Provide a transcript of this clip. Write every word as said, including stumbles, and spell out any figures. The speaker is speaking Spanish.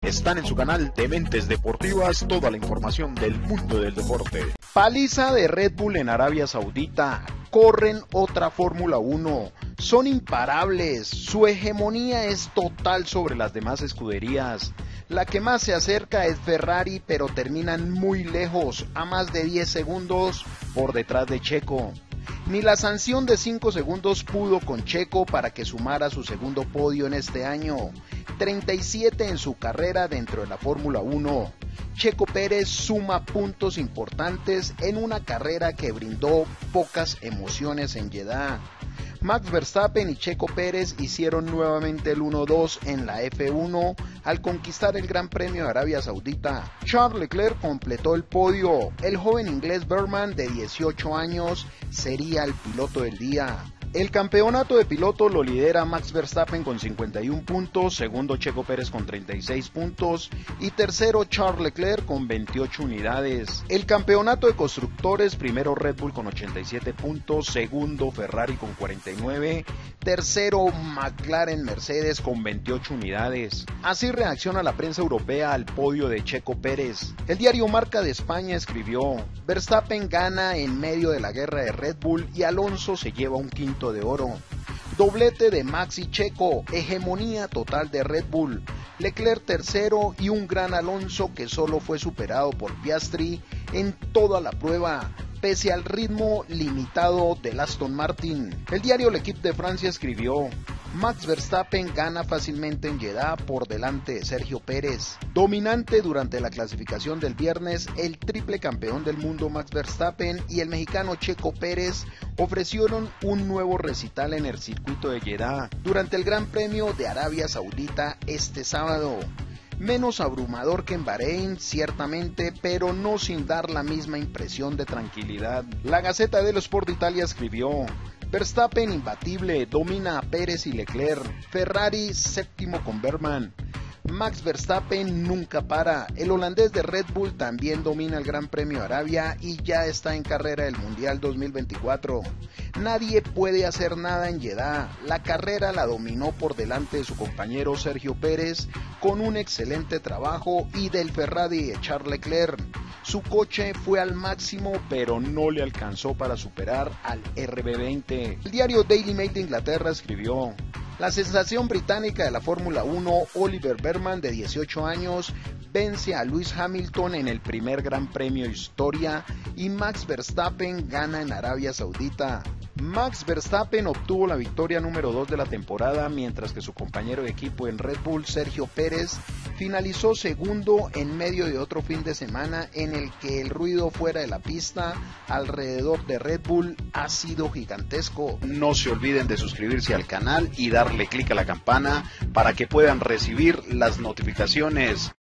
Están en su canal Dementes Deportivas toda la información del mundo del deporte. Paliza de Red Bull en Arabia Saudita. Corren otra Fórmula uno. Son imparables. Su hegemonía es total sobre las demás escuderías. La que más se acerca es Ferrari, pero terminan muy lejos, a más de diez segundos por detrás de Checo. Ni la sanción de cinco segundos pudo con Checo para que sumara su segundo podio en este año, treinta y siete en su carrera dentro de la Fórmula uno. Checo Pérez suma puntos importantes en una carrera que brindó pocas emociones en Jeddah. Max Verstappen y Checo Pérez hicieron nuevamente el uno dos en la F uno al conquistar el Gran Premio de Arabia Saudita. Charles Leclerc completó el podio. El joven inglés Berman, de dieciocho años, sería el piloto del día. El campeonato de pilotos lo lidera Max Verstappen con cincuenta y un puntos, segundo Checo Pérez con treinta y seis puntos y tercero Charles Leclerc con veintiocho unidades. El campeonato de constructores, primero Red Bull con ochenta y siete puntos, segundo Ferrari con cuarenta y nueve, tercero McLaren Mercedes con veintiocho unidades. Así reacciona la prensa europea al podio de Checo Pérez. El diario Marca de España escribió: Verstappen gana en medio de la guerra de Red Bull y Alonso se lleva un quinto de oro. Doblete de Max y Checo, hegemonía total de Red Bull. Leclerc tercero y un gran Alonso que solo fue superado por Piastri en toda la prueba, pese al ritmo limitado del Aston Martin. El diario L'Équipe de Francia escribió: Max Verstappen gana fácilmente en Jeddah por delante de Sergio Pérez. Dominante durante la clasificación del viernes, el triple campeón del mundo Max Verstappen y el mexicano Checo Pérez ofrecieron un nuevo recital en el circuito de Jeddah durante el Gran Premio de Arabia Saudita este sábado. Menos abrumador que en Bahrein, ciertamente, pero no sin dar la misma impresión de tranquilidad. La Gaceta dello Sport Italia escribió: Verstappen imbatible, domina a Pérez y Leclerc. Ferrari séptimo con Berman. Max Verstappen nunca para. El holandés de Red Bull también domina el Gran Premio de Arabia y ya está en carrera del Mundial dos mil veinticuatro. Nadie puede hacer nada en Jeddah. La carrera la dominó por delante de su compañero Sergio Pérez con un excelente trabajo y del Ferrari de Charles Leclerc. Su coche fue al máximo, pero no le alcanzó para superar al R B veinte. El diario Daily Mail de Inglaterra escribió: la sensación británica de la Fórmula uno, Oliver Berman, de dieciocho años, vence a Lewis Hamilton en el primer Gran Premio de historia y Max Verstappen gana en Arabia Saudita. Max Verstappen obtuvo la victoria número dos de la temporada, mientras que su compañero de equipo en Red Bull, Sergio Pérez, finalizó segundo en medio de otro fin de semana en el que el ruido fuera de la pista alrededor de Red Bull ha sido gigantesco. No se olviden de suscribirse al canal y darle clic a la campana para que puedan recibir las notificaciones.